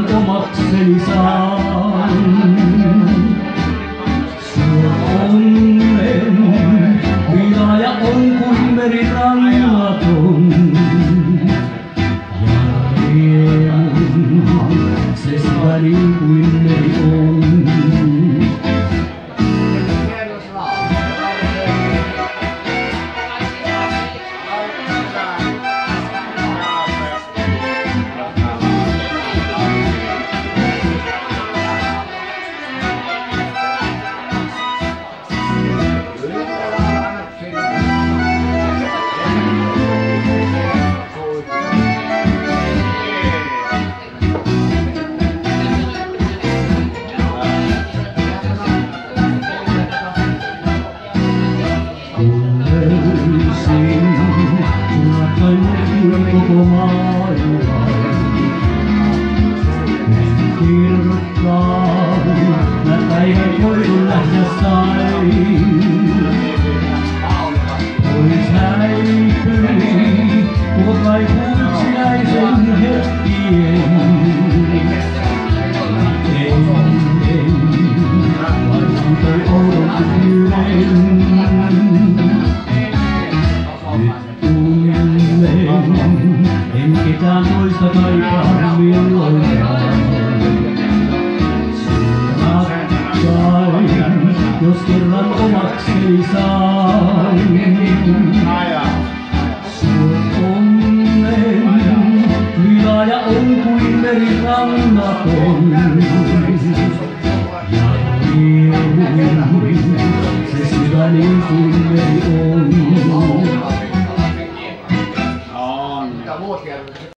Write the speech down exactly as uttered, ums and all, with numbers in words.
omakseni saan. Onnen pilaaja on kuin merirannaton. Ja riemun se syväni kuin meri on. Koko maailma kirjoittaa, mä päivän voidun nähdä sain. Pois häipyi tuo kai kuutsiaisen hetkien. Ennen vaihtui oudon yhden. En ketään toista kaipaa milloinkaan. Rakkain, jos kerran omakseni sain. Suot onnen, pilaaja on kuin merirannaton. Ja riemun, se syväni kuin meri on.